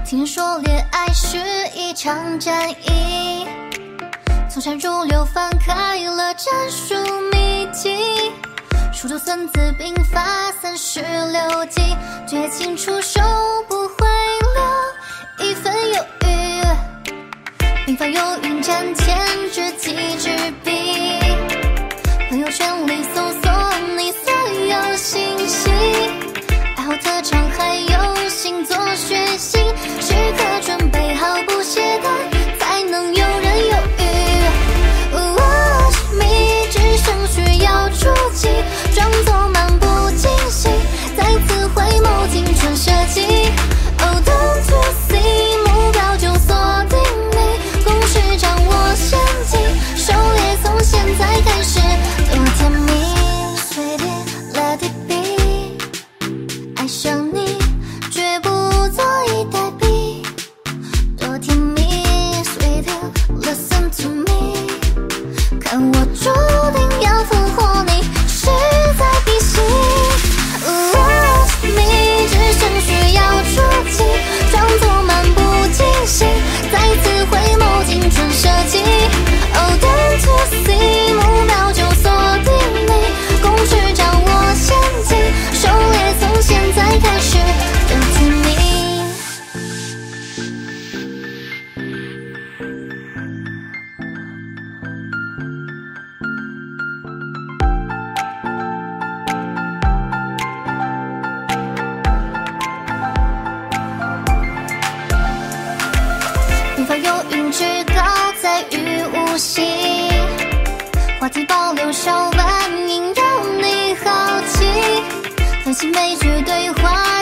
听人说恋爱是一场战役，从善如流翻开了战术秘籍，数着孙子兵法36计，绝情出手不会留一分犹豫，兵法有云战天知己知彼，朋友圈里搜索你所有信息，爱好特长还有星座学习，时刻准备好不懈怠，才能游刃有余。我是迷，只剩需要出击，装作漫不经心，再次回眸青春设计。Oh don't you see， 目标就锁定你，公式掌握先机，狩猎从现在开始多甜蜜。Sweetie let it be， 爱上你绝不坐以待毙，多甜蜜。Sweetie listen to me， 看我注定要俘获你，势在必行。Watch me， 只剩需要出击，装作漫不经心，再次回眸青春设计。Oh don't you see， 目标就锁定你，公式掌握先机，狩猎从现在开始的甜蜜。兵法有云之高在于无形，话题保留手腕，引诱你好奇，分析每句对话